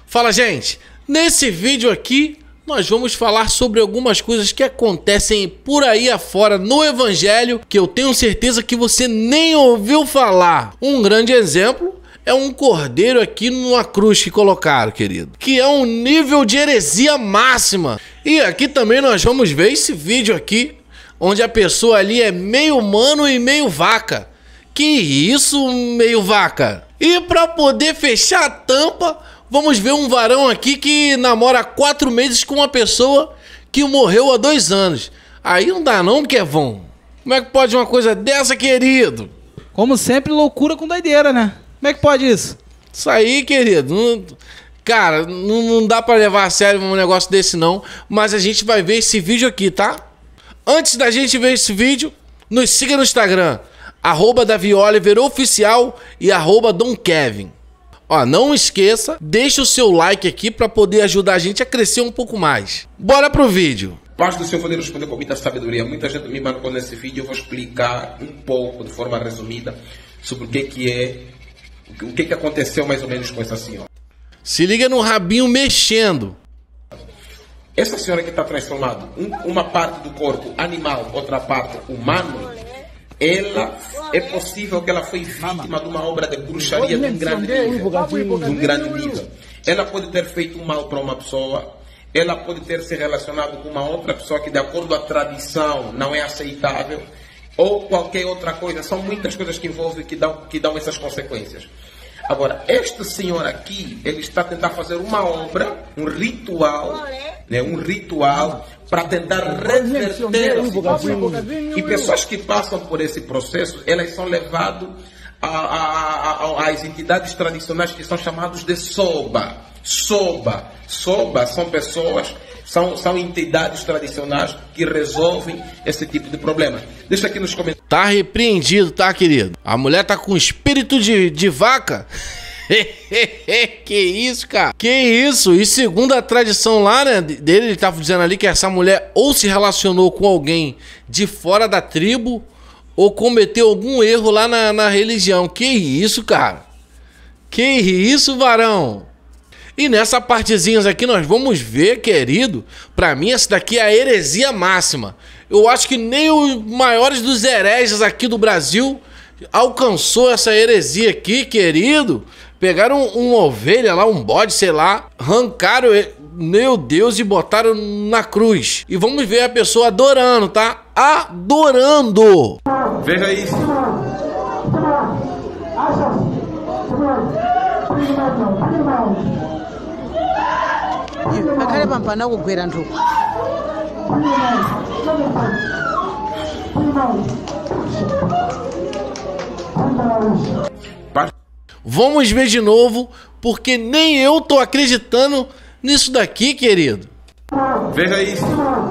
Fala, gente! Nesse vídeo aqui, nós vamos falar sobre algumas coisas que acontecem por aí afora no evangelho, que eu tenho certeza que você nem ouviu falar. Um grande exemplo é um cordeiro aqui numa cruz que colocaram, querido, que é um nível de heresia máxima. E aqui também nós vamos ver esse vídeo aqui, onde a pessoa ali é meio humano e meio vaca. Que isso, meio vaca? E para poder fechar a tampa, vamos ver um varão aqui que namora há 4 meses com uma pessoa que morreu há 2 anos. Aí não dá não, Kevon. Como é que pode uma coisa dessa, querido? Como sempre, loucura com doideira, né? Como é que pode isso? Isso aí, querido. Cara, não dá pra levar a sério um negócio desse não. Mas a gente vai ver esse vídeo aqui, tá? Antes da gente ver esse vídeo, nos siga no Instagram. @DaviOliver_oficial e @DomKevin. Ó, não esqueça, deixa o seu like aqui para poder ajudar a gente a crescer um pouco mais. Bora pro vídeo. Parte do Senhor poder responder com muita sabedoria. Muita gente me marcou nesse vídeo. Eu vou explicar um pouco, de forma resumida, sobre o que aconteceu mais ou menos com essa senhora. Se liga no rabinho mexendo. Essa senhora que está transformada, uma parte do corpo animal, outra parte humano, ela é possível que ela foi vítima de uma obra de bruxaria de um grande nível. Ela pode ter feito um mal para uma pessoa, ela pode ter se relacionado com uma outra pessoa que, de acordo à tradição, não é aceitável, ou qualquer outra coisa. São muitas coisas que envolvem, que dão essas consequências. Agora, este senhor aqui, ele está a tentar fazer uma obra, um ritual, para tentar reverter a situação. E pessoas que passam por esse processo, elas são levadas às entidades tradicionais que são chamadas de soba. Soba são pessoas, são entidades tradicionais que resolvem esse tipo de problema. Deixa aqui nos comentários. Tá repreendido, tá, querido? A mulher tá com espírito de vaca. Que isso, cara? Que isso? E segundo a tradição lá, né, dele, ele tava dizendo ali que essa mulher ou se relacionou com alguém de fora da tribo ou cometeu algum erro lá na religião. Que isso, cara? Que isso, varão? E nessa partezinhas aqui nós vamos ver, querido, pra mim essa daqui é a heresia máxima. Eu acho que nem os maiores dos hereges aqui do Brasil alcançou essa heresia aqui, querido. Pegaram uma ovelha lá, um bode, sei lá, arrancaram, meu Deus, e botaram na cruz. E vamos ver a pessoa adorando, tá? Adorando! Veja isso. Vamos ver de novo, porque nem eu tô acreditando nisso daqui, querido. Veja isso.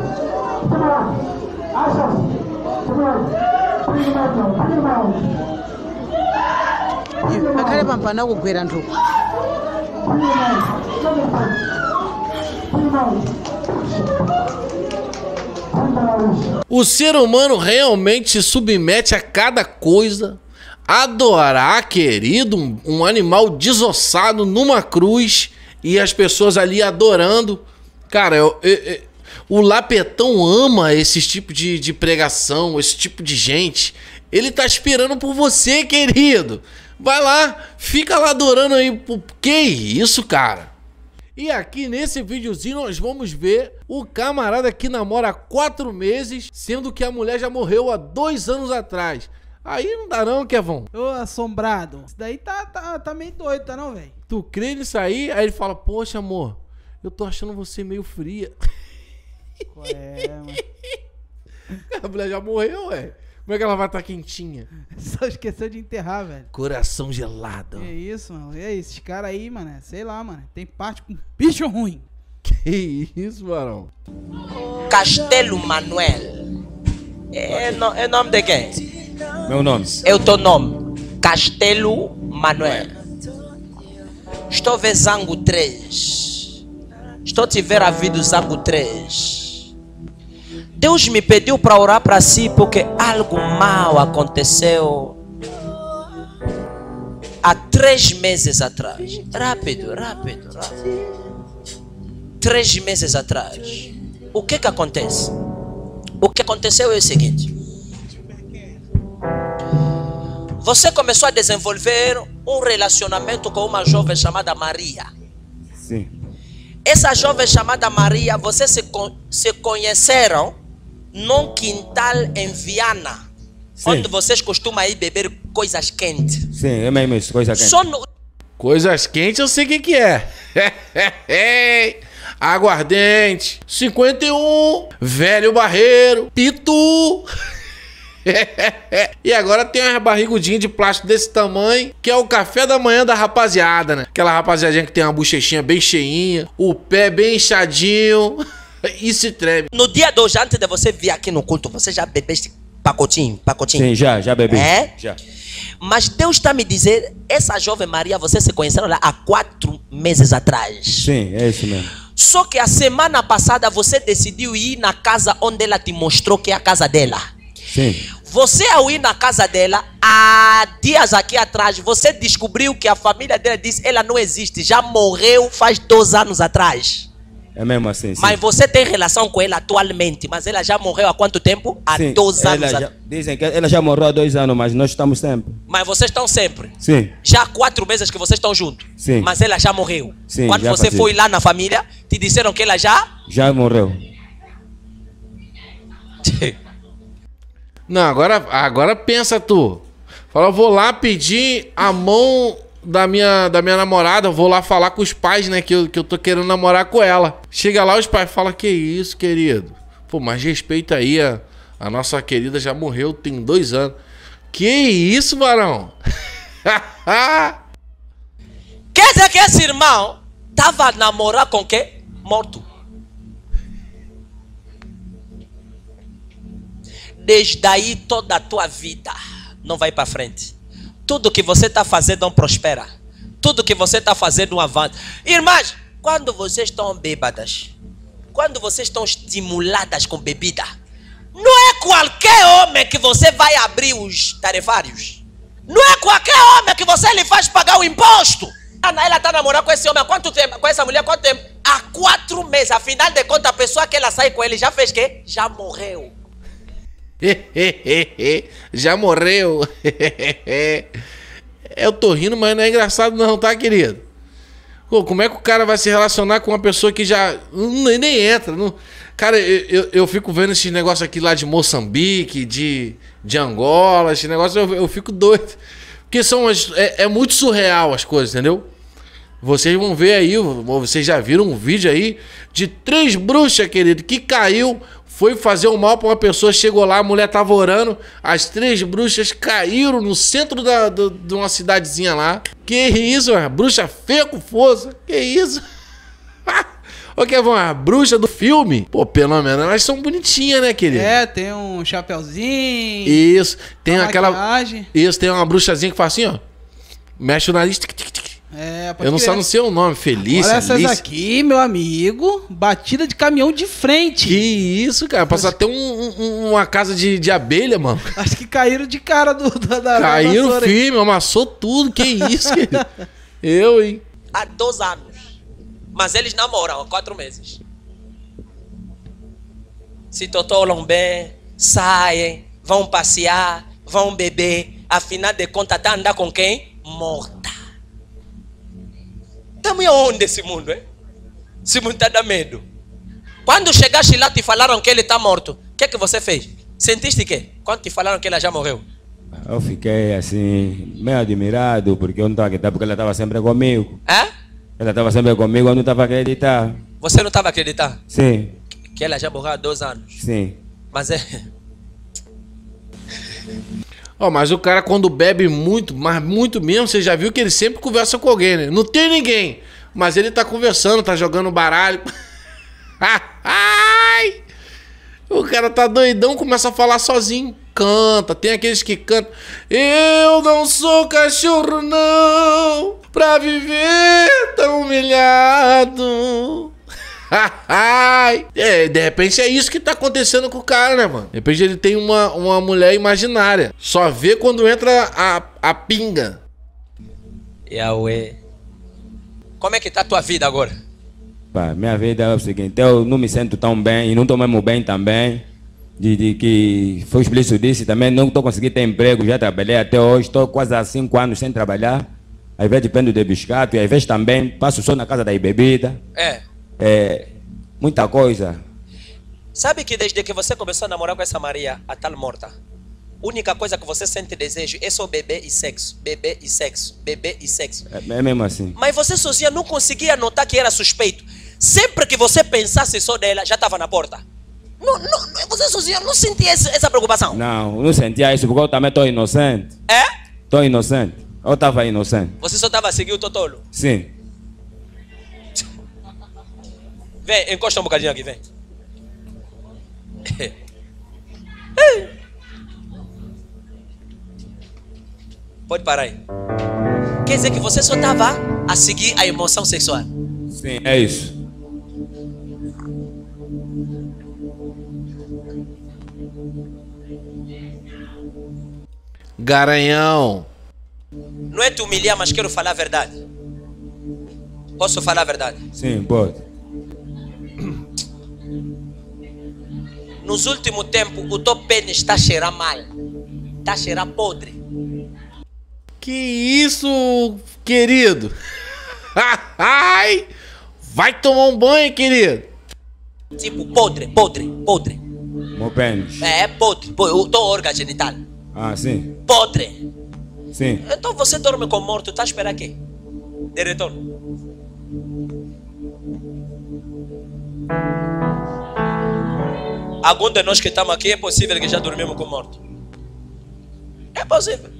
O ser humano realmente se submete a cada coisa. Adorar, querido, um animal desossado numa cruz e as pessoas ali adorando. Cara, o Lapetão ama esse tipo de pregação, esse tipo de gente. Ele tá esperando por você, querido. Vai lá, fica lá adorando aí. Que isso, cara? E aqui nesse videozinho nós vamos ver o camarada que namora há 4 meses, sendo que a mulher já morreu há 2 anos atrás. Aí não dá não, Kevon. Ô, assombrado. Isso daí tá meio doido, tá não, velho? Tu crê nisso aí? Aí ele fala, poxa, amor, eu tô achando você meio fria. Qual é, mano? A mulher já morreu, ué. Como é que ela vai estar quentinha? Só esqueceu de enterrar, velho. Coração gelado. Que isso, mano? E aí, esses caras aí, mano, sei lá, mano. Tem parte com bicho ruim. Que isso, varão? Castelo Manuel. É nome de quem? Meu nome. É o teu nome. Castelo Manuel. Estou a ver Zango 3. Estou a te ver a vida do Zango 3. Deus me pediu para orar para si porque algo mal aconteceu. há 3 meses atrás. Rápido. 3 meses atrás. O que acontece? O que aconteceu é o seguinte. Você começou a desenvolver um relacionamento com uma jovem chamada Maria. Sim. Essa jovem chamada Maria, vocês se conheceram num quintal em Viana. Sim. Onde vocês costumam ir beber coisas quentes. Sim, é mesmo isso, coisa quente. Só no... Coisas quentes eu sei o que é. Aguardente, 51, velho barreiro, pitu. E agora tem umas barrigudinhas de plástico desse tamanho, que é o café da manhã da rapaziada, né? Aquela rapaziadinha que tem uma bochechinha bem cheinha, o pé bem inchadinho e se treme. No dia de hoje, antes de você vir aqui no culto, você já bebeste pacotinho? Sim, já bebi. É? Já. Mas Deus está me dizendo, essa jovem Maria, vocês se conheceram lá há 4 meses atrás. Sim, é isso mesmo. Só que a semana passada você decidiu ir na casa onde ela te mostrou que é a casa dela. Sim. Você, ao ir na casa dela, há dias aqui atrás, você descobriu que a família dela disse ela não existe, já morreu faz 2 anos atrás. É mesmo assim, sim. Mas você tem relação com ela atualmente, mas ela já morreu há quanto tempo? Há Sim, 2 anos. dizem que ela já morreu há 2 anos, mas nós estamos sempre. Mas vocês estão sempre? Sim. Já há 4 meses que vocês estão juntos? Sim. Mas ela já morreu? Sim, quando já você fazia. foi lá na família, te disseram que ela já... Já morreu. Não, agora pensa tu. Fala, vou lá pedir a mão da minha namorada, vou lá falar com os pais, né, que eu tô querendo namorar com ela. Chega lá, os pais falam, que isso, querido? Pô, mas respeita aí, a nossa querida já morreu tem 2 anos. Que isso, varão? Quer dizer que esse irmão tava namorando com quem? Morto. Desde aí toda a tua vida não vai para frente. Tudo que você está fazendo não prospera. Tudo que você está fazendo não avança. Irmãs, quando vocês estão bêbadas, quando vocês estão estimuladas com bebida, não é qualquer homem que você vai abrir os tarefários. Não é qualquer homem que você lhe faz pagar o imposto. Ela está namorando com esse homem há quanto tempo? Com essa mulher há quanto tempo? Há 4 meses. Afinal de contas, a pessoa que ela sai com ele já fez o quê? Já morreu. Já morreu. Eu tô rindo, mas não é engraçado não, tá, querido? Pô, como é que o cara vai se relacionar com uma pessoa que já nem entra? Não... Cara, eu fico vendo esse negócio aqui lá de Moçambique, de Angola, esse negócio, eu fico doido. Porque é muito surreal as coisas, entendeu? Vocês vão ver aí, vocês já viram um vídeo aí de 3 bruxas, querido, que caiu, foi fazer o mal pra uma pessoa, chegou lá, a mulher tava orando, as 3 bruxas caíram no centro de uma cidadezinha lá. Que isso, mano? Bruxa feia com força, que isso? Ô, Kevin, a bruxa do filme, pô, pelo menos elas são bonitinhas, né, querido? É, tem um chapeuzinho. Isso, tem uma aquela... maquiagem. Isso, tem uma bruxazinha que faz assim, ó. Mexe o nariz, tic, tic, tic. É, Eu não sei o nome, Felícia, olha essas Alice. aqui, meu amigo, batida de caminhão de frente. Que isso, cara, passa até uma casa de abelha, mano. Acho que caíram de cara da Caíram vassoura aí. firme, amassou tudo, que isso, querido. Eu, hein. Há 2 anos. Mas eles namoram há 4 meses. Se totolam bem, saem, vão passear, vão beber. Afinal de contas, tá andar com quem? Morta. Estamos onde esse mundo, hein? Esse mundo tá dando medo. Quando chegaste lá, te falaram que ele tá morto. O que é que você fez? Sentiste o quê? Quando te falaram que ela já morreu? Eu fiquei assim, meio admirado, porque eu não estava acreditando, porque ela estava sempre comigo. Hã? Ela estava sempre comigo, eu não estava acreditando. Você não estava acreditando? Sim, Que ela já morreu há 2 anos. sim. Mas é... Ó, mas o cara quando bebe muito, mas muito mesmo, você já viu que ele sempre conversa com alguém, né? Não tem ninguém, mas ele tá conversando, tá jogando baralho. Ai! O cara tá doidão, começa a falar sozinho. Canta, tem aqueles que cantam. Eu não sou cachorro não, pra viver tão humilhado. É, de repente é isso que tá acontecendo com o cara, né, mano? De repente ele tem uma mulher imaginária. Só vê quando entra a pinga. Yahweh. Como é que tá a tua vida agora? Pá, minha vida é o seguinte, eu não me sinto tão bem e não estou mesmo bem também. De que foi explícito disso também, não estou conseguindo ter emprego, já trabalhei até hoje, estou quase há 5 anos sem trabalhar. Às vezes dependo de biscato e às vezes também passo só na casa da bebida. Muita coisa. Sabe que desde que você começou a namorar com essa Maria, a tal morta, a única coisa que você sente desejo é só beber e sexo, beber e sexo, beber e sexo. É mesmo assim. Mas você sozinha não conseguia notar que era suspeito. Sempre que você pensasse só dela, já estava na porta. Não, você sozinha não sentia essa preocupação? Não sentia isso porque eu também estou inocente. É? Estou inocente. Eu estava inocente. Você só estava a seguir o Totolo? Sim. Vem, encosta um bocadinho aqui, vem. Pode parar aí. Quer dizer que você só estava a seguir a emoção sexual? Sim, é isso. Garanhão. Não é te humilhar, mas quero falar a verdade. Posso falar a verdade? Sim, pode. Nos últimos tempos, o teu pênis está a cheirar mal. Está a cheirar podre. Que isso, querido? Ai, vai tomar um banho, querido. Tipo, podre. Meu pênis. Podre. O teu órgão genital. Ah, sim. Podre. Sim. Então você dorme com morto, tá a esperar quê? De retorno. Algum de nós que estamos aqui é possível que já dormimos com morto. É possível.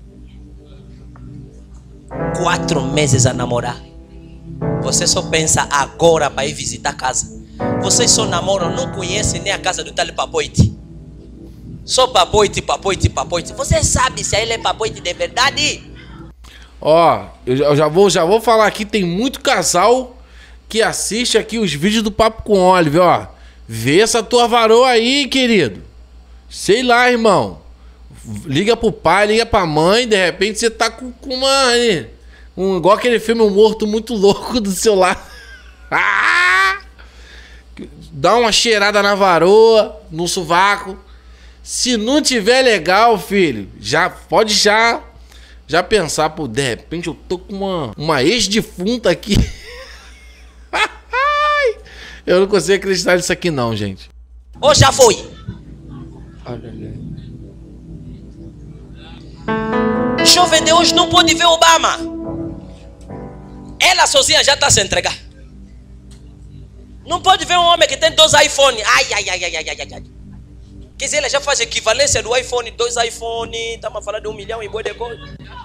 4 meses a namorar. Você só pensa agora para ir visitar a casa. Vocês só namoram, não conhecem nem a casa do tal Papoite. Só papoite. Você sabe se ele é papoite de verdade? Ó, eu já vou falar aqui, tem muito casal que assiste aqui os vídeos do Papo com Oliver, ó. Vê essa tua varoa aí, querido. Sei lá, irmão. Liga pro pai, liga pra mãe, de repente você tá com uma... igual aquele filme Um Morto Muito Louco do seu lado. Dá uma cheirada na varoa, no sovaco. Se não tiver legal, filho, já pode já pensar, pô, de repente eu tô com uma ex-defunta aqui. Eu não consigo acreditar nisso aqui não, gente. Ou já foi? Jovem de hoje não pode ver Obama. Ela sozinha já está a se entregar. Não pode ver um homem que tem 2 iPhones. Ai. Quer dizer, ela já faz equivalência do iPhone, 2 iPhones. Estamos a falar de 1 milhão e boi de coisa.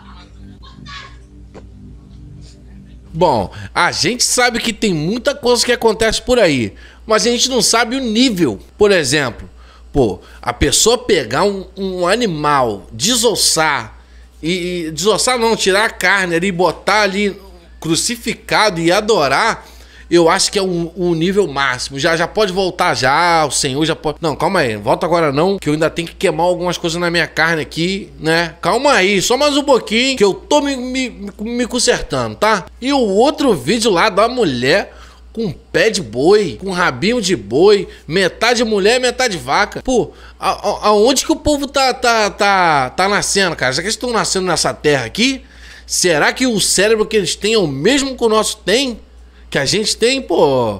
Bom, a gente sabe que tem muita coisa que acontece por aí, mas a gente não sabe o nível. Por exemplo, pô, a pessoa pegar um animal, desossar, e desossar não, tirar a carne ali, botar ali crucificado e adorar, eu acho que é um nível máximo. Já pode voltar já, o Senhor já pode... Não, calma aí, volta agora não, que eu ainda tenho que queimar algumas coisas na minha carne aqui, né? Calma aí, só mais um pouquinho, que eu tô me consertando, tá? E o outro vídeo lá da mulher com pé de boi, com rabinho de boi, metade mulher, metade vaca. Pô, aonde que o povo tá nascendo, cara? Já que eles estão nascendo nessa terra aqui, será que o cérebro que eles têm é o mesmo que o nosso tem? Que a gente tem, pô,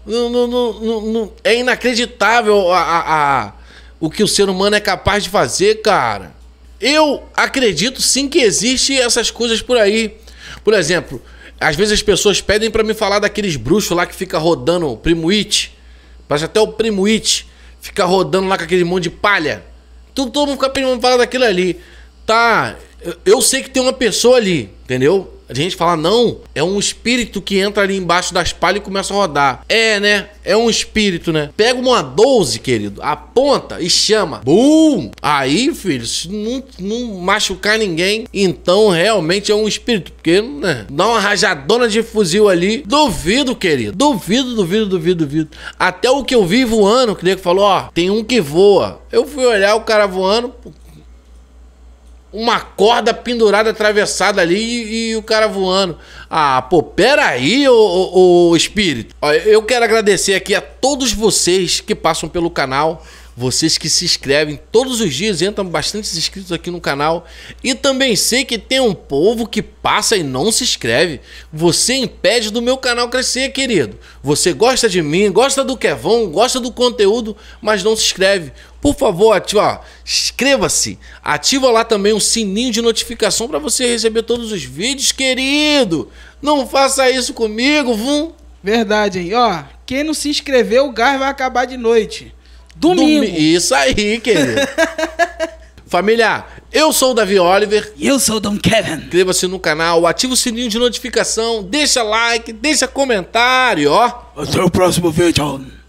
é inacreditável o que o ser humano é capaz de fazer, cara. Eu acredito sim que existem essas coisas por aí. Por exemplo, às vezes as pessoas pedem pra me falar daqueles bruxos lá que fica rodando o Primo It. Parece até o Primo It. Fica rodando lá com aquele monte de palha. Todo mundo fica pedindo pra falar daquilo ali. Tá, eu sei que tem uma pessoa ali, entendeu? A gente fala, não, é um espírito que entra ali embaixo das palhas e começa a rodar. É, né? É um espírito, né? Pega uma 12, querido, aponta e chama. Bum! Aí, filho, se não machucar ninguém, então realmente é um espírito. Porque, né? Dá uma rajadona de fuzil ali. Duvido, querido. Duvido. Até o que eu vi voando, que o nego falou, ó, tem um que voa. Eu fui olhar o cara voando... uma corda pendurada, atravessada ali e o cara voando. Ah, pô, peraí, ô espírito. Ó, eu quero agradecer aqui a todos vocês que passam pelo canal. Vocês que se inscrevem todos os dias, entram bastantes inscritos aqui no canal. E também sei que tem um povo que passa e não se inscreve. Você impede do meu canal crescer, querido. Você gosta de mim, gosta do Kevon, gosta do conteúdo, mas não se inscreve. Por favor, ativa, inscreva-se. Ativa lá também o sininho de notificação para você receber todos os vídeos, querido. Não faça isso comigo, vum. Verdade, hein? Ó, quem não se inscreveu, o gás vai acabar de noite. Domingo. Isso aí, querido. Família, eu sou o Davi Oliver. E eu sou o Dom Kevin. Inscreva-se no canal, ativa o sininho de notificação, deixa like, deixa comentário, ó. Até o próximo vídeo.